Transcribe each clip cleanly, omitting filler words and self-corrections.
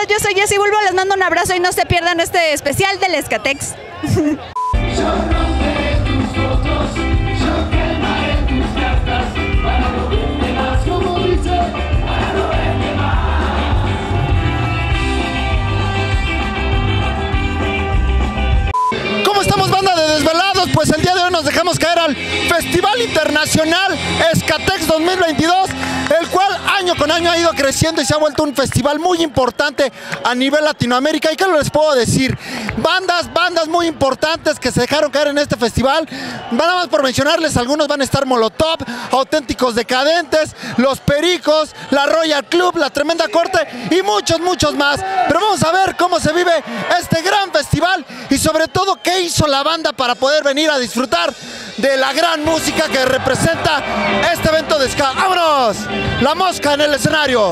Yo soy Jessie Bulbo, les mando un abrazo y no se pierdan este especial del Escatex. ¿Cómo estamos, banda de desvelados? Pues el día de hoy nos dejamos caer al Festival Internacional Escatex 2022, el cual año con año ha ido creciendo y se ha vuelto un festival muy importante a nivel Latinoamérica. ¿Y qué les puedo decir? Bandas muy importantes que se dejaron caer en este festival. Nada más por mencionarles, algunos van a estar Molotov, Auténticos Decadentes, Los Pericos, la Royal Club, la Tremenda Corte y muchos más. Pero vamos a ver cómo se vive este gran festival y sobre todo qué hizo la banda para poder venir a disfrutar de la gran música que representa este evento de ska. ¡Vámonos! La Mosca en el escenario.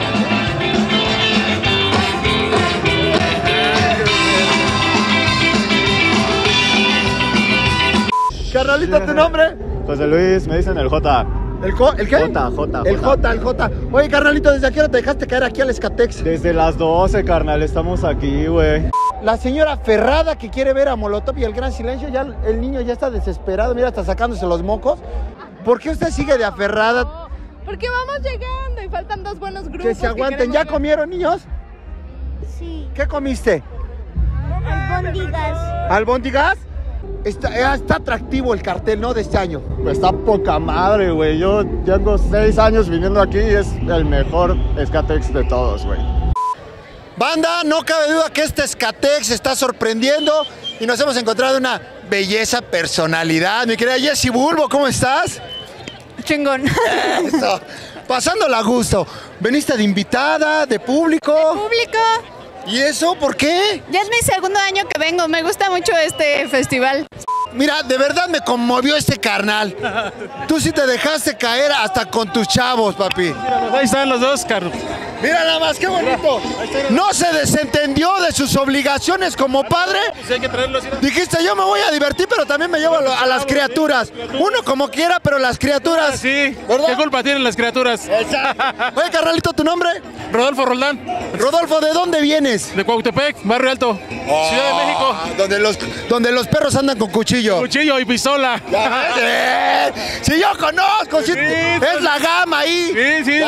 Carnalito, ¿tu nombre? José Luis, me dicen el J. ¿El qué? J. El J. Oye, carnalito, ¿desde qué hora te dejaste caer aquí al Escatex? Desde las 12, carnal, estamos aquí, güey. La señora Ferrada que quiere ver a Molotov y el Gran Silencio, ya el niño ya está desesperado, mira, está sacándose los mocos. ¿Por qué usted sigue de aferrada? No, porque vamos llegando y faltan dos buenos grupos. Que se aguanten. ¿Ya comieron, niños? Sí. ¿Qué comiste? Albóndigas. ¿Albóndigas? Está atractivo el cartel, ¿no? De este año. Está poca madre, güey. Yo tengo 6 años viniendo aquí y es el mejor Escatex de todos, güey. Banda, no cabe duda que este Escatex está sorprendiendo y nos hemos encontrado una belleza personalidad. Mi querida Jessie Bulbo, ¿cómo estás? Chingón. Eso, pasándola a gusto. ¿Veniste de invitada, de público? Público. ¿Y eso por qué? Ya es mi segundo año que vengo, me gusta mucho este festival. Mira, de verdad me conmovió este carnal. Tú sí te dejaste caer hasta con tus chavos, papi. Ahí están los dos, Carlos. Mira nada más, qué bonito. No se desentendió de sus obligaciones como padre. Sí, hay que traerlos. Dijiste, yo me voy a divertir, pero también me llevo a las criaturas. Uno como quiera, pero las criaturas. Sí, ¿verdad? ¿qué culpa tienen las criaturas? Oye, carnalito, ¿tu nombre? Rodolfo Roldán, Rodolfo, ¿de dónde vienes? de Cuautepec, Barrio Alto, Ciudad de México. Donde los perros andan con cuchillo. Cuchillo y pistola. Si yo conozco, si es la gama ahí. Sí.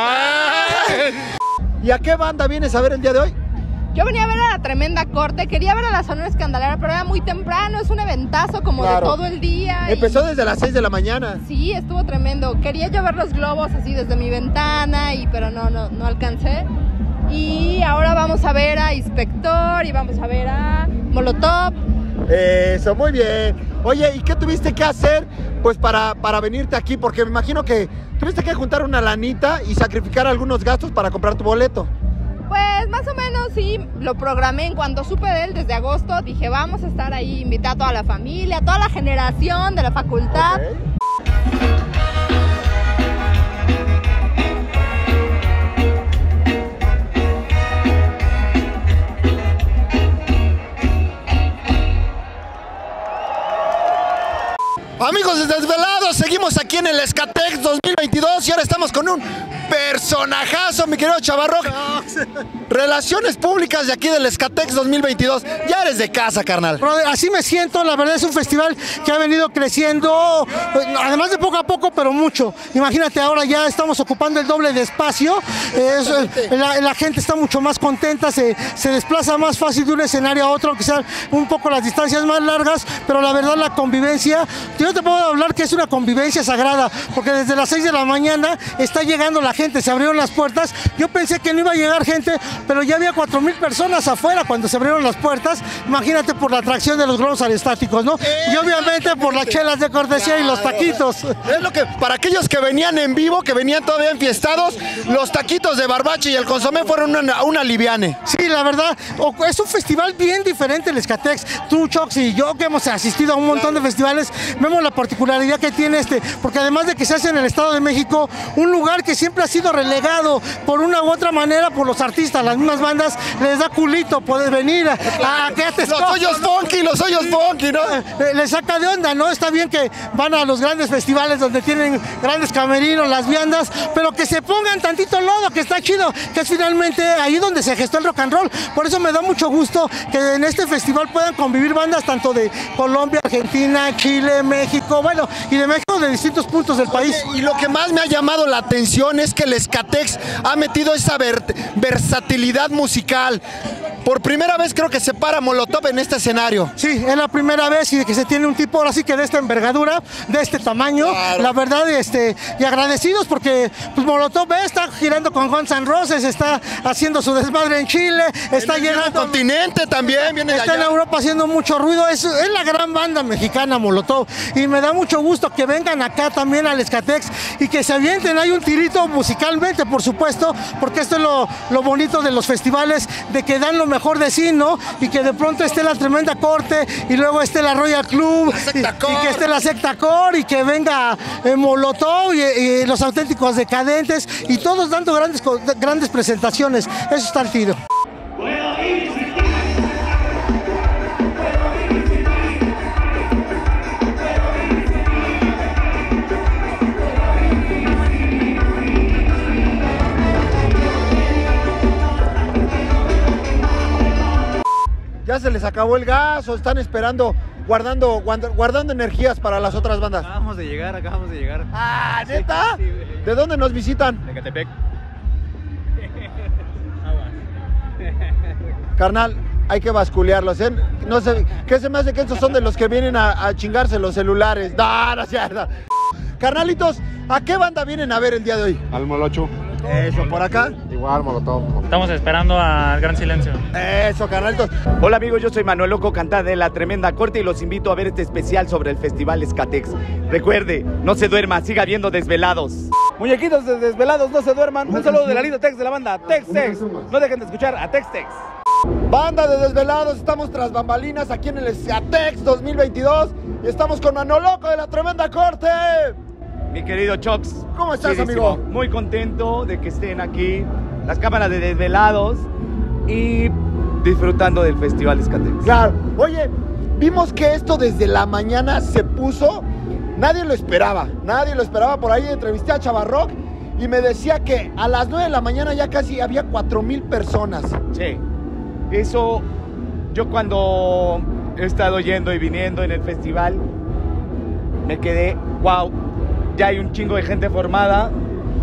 ¿Y a qué banda vienes a ver el día de hoy? Yo venía a ver a la Tremenda Corte, quería ver a la Sonora Escandalera, pero era muy temprano, es un eventazo como de todo el día. Empezó desde las 6 de la mañana. Sí, estuvo tremendo. Quería yo ver los globos así desde mi ventana, pero no alcancé. Y ahora vamos a ver a Inspector y vamos a ver a Molotov. Eso, muy bien. Oye, ¿y qué tuviste que hacer pues para venirte aquí? Porque me imagino que tuviste que juntar una lanita y sacrificar algunos gastos para comprar tu boleto. Pues más o menos sí, lo programé en cuanto supe de él desde agosto. Dije, vamos a estar ahí, invité a toda la familia, a toda la generación de la facultad. Okay. Amigos de Desvelados, seguimos aquí en el Escatex 2022 y ahora estamos con un personajazo, mi querido Chavarro. Relaciones públicas de aquí del Escatex 2022. Ya eres de casa, carnal. Brother, así me siento, la verdad es un festival que ha venido creciendo, además de poco a poco, pero mucho. Imagínate, ahora ya estamos ocupando el doble de espacio, la gente está mucho más contenta, se desplaza más fácil de un escenario a otro, aunque sean un poco las distancias más largas, pero la verdad la convivencia, yo te puedo hablar que es una convivencia sagrada, porque desde las 6 de la mañana está llegando la gente, se abrieron las puertas, yo pensé que no iba a llegar gente, pero ya había 4,000 personas afuera cuando se abrieron las puertas. Imagínate por la atracción de los globos aerostáticos, ¿no? Y obviamente por las chelas de cortesía y los taquitos. Es lo que, para aquellos que venían en vivo, que venían todavía enfiestados, los taquitos de barbacha y el consomé fueron una liviane. Sí, la verdad, es un festival bien diferente el Escatex. Tú, Chox y yo, que hemos asistido a un montón de festivales, vemos la particularidad que tiene porque además de que se hace en el Estado de México, un lugar que siempre ha sido relegado por una u otra manera por los artistas, las mismas bandas, les da culito poder venir a que te los hoyos funky, ¿no? Les saca de onda, ¿no? Está bien que van a los grandes festivales donde tienen grandes camerinos, las viandas, pero que se pongan tantito lodo, que está chido, que es finalmente ahí donde se gestó el rock and roll. Por eso me da mucho gusto que en este festival puedan convivir bandas tanto de Colombia, Argentina, Chile, México, bueno, y de México de distintos puntos del país. Y lo que más me ha llamado la atención es que el Skatex ha metido esa versatilidad musical. Por primera vez creo que se para Molotov en este escenario. Sí, es la primera vez y que se tiene un tipo ahora sí que de esta envergadura, de este tamaño. Claro. La verdad, y agradecidos porque pues, Molotov está girando con Guns N' Roses, está haciendo su desmadre en Chile, está llenando el continente también, viene está en Europa haciendo mucho ruido. Es la gran banda mexicana Molotov y me da mucho gusto que vengan acá también al Skatex y que se avienten. Hay un tirito musicalmente, por supuesto, porque esto es lo bonito de los festivales, de que dan lo mejor de sí, ¿no? Y que de pronto esté la Tremenda Corte y luego esté la Royal Club y que esté la Secta Core y que venga Molotov y los Auténticos Decadentes y todos dando grandes presentaciones. Eso está al tiro. ¿Ya se les acabó el gas o están esperando, guardando energías para las otras bandas? Acabamos de llegar. Ah, ¿neta? Sí, ¿de dónde nos visitan? De Catepec. Carnal, hay que basculearlos, ¿eh? No sé, ¿qué se me hace que estos son de los que vienen a chingarse los celulares? No es cierto. Carnalitos, ¿a qué banda vienen a ver el día de hoy? Al Molocho. Eso, ¿por acá? Igual, Molotov. Estamos esperando al Gran Silencio. Eso, carnalitos. Hola amigos, yo soy Manuel Loco, cantante de La Tremenda Corte y los invito a ver este especial sobre el Festival Skatex. Recuerde, no se duerma, siga viendo Desvelados. Muñequitos de Desvelados, no se duerman. Un saludo de la linda Tex de la banda Tex. No dejen de escuchar a Tex. Banda de Desvelados, estamos tras bambalinas aquí en el Skatex 2022 y estamos con Manuel Loco de La Tremenda Corte. Mi querido Chox. ¿Cómo estás, amigo? Muy contento de que estén aquí las cámaras de Desvelados y disfrutando del Festival Skatex. Claro. Oye, vimos que esto desde la mañana se puso, nadie lo esperaba, por ahí entrevisté a Chavarrock y me decía que a las 9 de la mañana ya casi había 4,000 personas. Sí, eso yo cuando he estado yendo y viniendo en el festival me quedé, wow, ya hay un chingo de gente formada,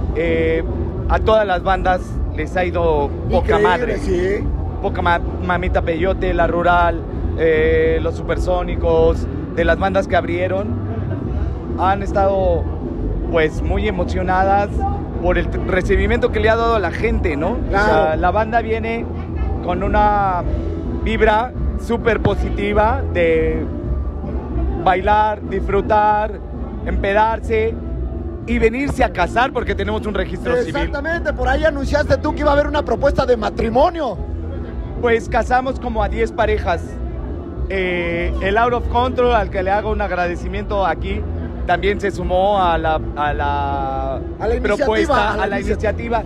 a todas las bandas les ha ido poca madre, sí. Poca Mamita Peyote, La Rural, los Supersónicos, de las bandas que abrieron, han estado pues muy emocionadas por el recibimiento que le ha dado a la gente, ¿no? Claro. O sea, la banda viene con una vibra súper positiva de bailar, disfrutar, empedarse y venirse a casar porque tenemos un registro civil. Exactamente, por ahí anunciaste tú que iba a haber una propuesta de matrimonio. Pues casamos como a 10 parejas. El Out of Control, al que le hago un agradecimiento aquí, también se sumó a la propuesta, a la iniciativa.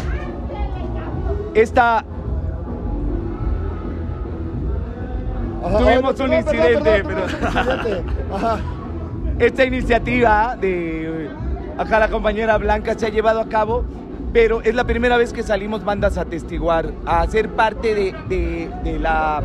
Tuvimos un incidente, pero esta iniciativa de acá la compañera Blanca se ha llevado a cabo, pero es la primera vez que salimos bandas a atestiguar, a ser parte de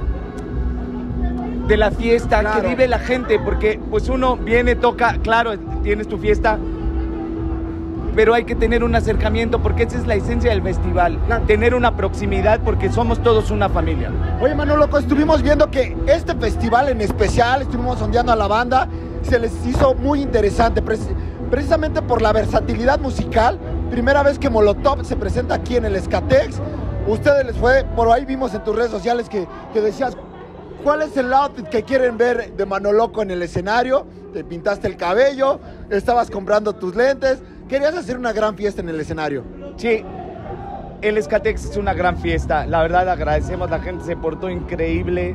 la fiesta, claro, que vive la gente, porque pues uno viene, toca, claro, tienes tu fiesta, pero hay que tener un acercamiento porque esa es la esencia del festival, claro, tener una proximidad porque somos todos una familia. Oye, Manuel Loco, estuvimos viendo que este festival en especial, estuvimos sondeando a la banda, se les hizo muy interesante, precisamente por la versatilidad musical. Primera vez que Molotov se presenta aquí en el Skatex. Ustedes les fue, por ahí vimos en tus redes sociales que decías, ¿cuál es el outfit que quieren ver de Manuel Loco en el escenario? Te pintaste el cabello, estabas comprando tus lentes, querías hacer una gran fiesta en el escenario. Sí, el Skatex es una gran fiesta, la verdad agradecemos, la gente se portó increíble.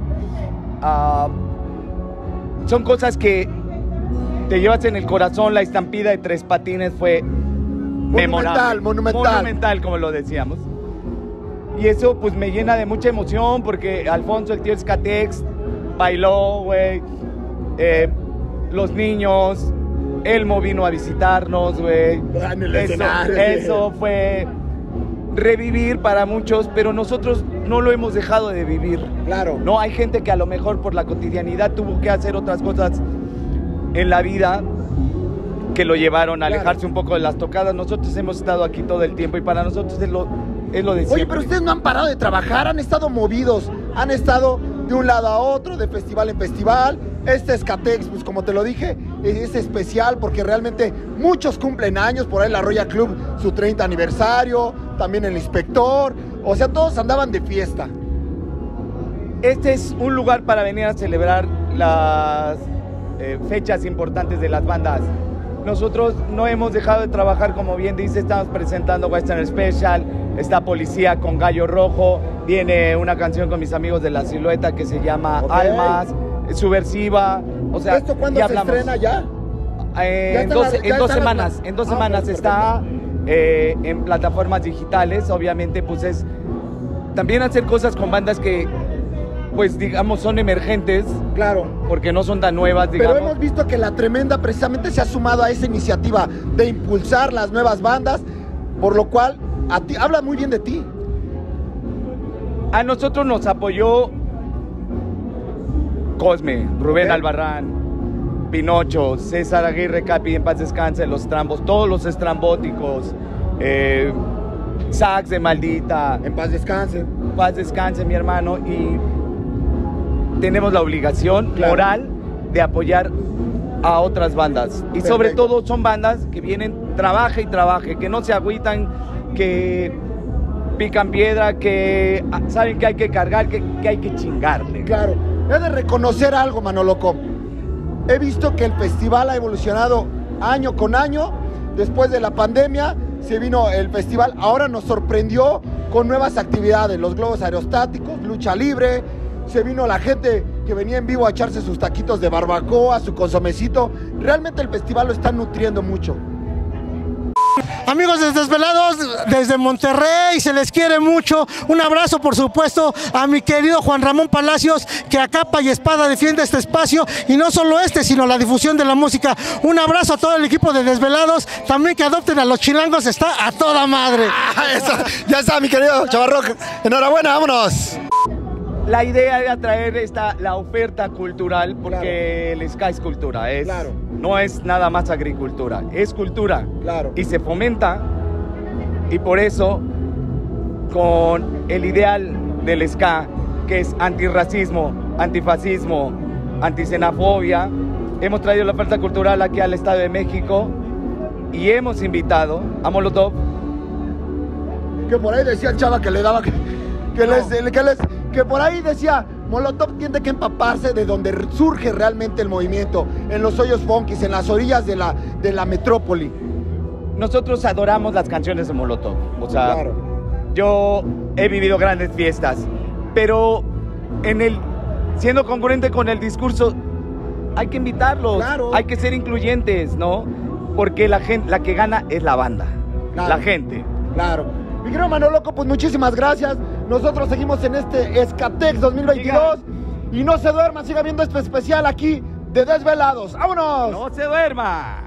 Son cosas que te llevas en el corazón. La estampida de Tres Patines fue memorable. Monumental, como lo decíamos. Y eso pues me llena de mucha emoción porque Alfonso, el tío Escatex, bailó, güey. Los niños, Elmo vino a visitarnos, güey. Eso fue revivir para muchos, pero nosotros no lo hemos dejado de vivir. Claro. No, hay gente que a lo mejor por la cotidianidad tuvo que hacer otras cosas en la vida que lo llevaron a alejarse un poco de las tocadas. Nosotros hemos estado aquí todo el tiempo y para nosotros es lo de siempre. Oye, pero ustedes no han parado de trabajar, han estado movidos, han estado de un lado a otro, de festival en festival. Este Escatex, pues como te lo dije, es especial porque realmente muchos cumplen años, por ahí la Royal Club, su 30 aniversario, también el Inspector, o sea, todos andaban de fiesta. Este es un lugar para venir a celebrar las fechas importantes de las bandas. Nosotros no hemos dejado de trabajar, como bien dice, estamos presentando Western Special, está Policía con Gallo Rojo, viene una canción con mis amigos de La Silueta que se llama Almas, Subversiva, o sea, ¿esto cuándo se estrena ya? En dos semanas está en plataformas digitales, obviamente pues es también hacer cosas con bandas que pues digamos son emergentes, claro, porque no son tan nuevas, digamos. Pero hemos visto que La Tremenda precisamente se ha sumado a esa iniciativa de impulsar las nuevas bandas, por lo cual a ti habla muy bien de ti. A nosotros nos apoyó Cosme, Rubén Albarrán, Pinocho, César Aguirre Capi, en paz descanse, los Trambos, todos los estrambóticos, Sax de Maldita. En paz descanse. En paz descanse, mi hermano, y tenemos la obligación moral de apoyar a otras bandas. Y sobre todo son bandas que vienen, trabaje y trabaje, que no se agüitan, que pican piedra, que saben que hay que cargar, que hay que chingarle. Claro. He de reconocer algo, Manoloco. He visto que el festival ha evolucionado año con año. Después de la pandemia se vino el festival. Ahora nos sorprendió con nuevas actividades. Los globos aerostáticos, lucha libre. Se vino la gente que venía en vivo a echarse sus taquitos de barbacoa, su consomecito. Realmente el festival lo está nutriendo mucho. Amigos de Desvelados, desde Monterrey, se les quiere mucho. Un abrazo, por supuesto, a mi querido Juan Ramón Palacios, que a capa y espada defiende este espacio, y no solo este, sino la difusión de la música. Un abrazo a todo el equipo de Desvelados, también que adopten a los chilangos, está a toda madre. Ya está, mi querido Chavarro. Enhorabuena, vámonos. La idea era traer la oferta cultural, porque el ska es cultura, no es nada más agricultura, es cultura. Y se fomenta, y por eso, con el ideal del ska, que es antirracismo, antifascismo, antisenafobia, hemos traído la oferta cultural aquí al Estado de México y hemos invitado a Molotov. Que por ahí decía el chava que le daba que por ahí decía, Molotov tiene que empaparse de donde surge realmente el movimiento, en los hoyos funkis, en las orillas de la metrópoli. Nosotros adoramos las canciones de Molotov, o sea, yo he vivido grandes fiestas, pero siendo congruente con el discurso, hay que invitarlos, hay que ser incluyentes, ¿no? Porque la que gana es la banda, la gente. Claro. Mi querido Manoloco, pues muchísimas gracias. Nosotros seguimos en este Escatex 2022. Y no se duerma, siga viendo este especial aquí de Desvelados. ¡Vámonos! ¡No se duerma!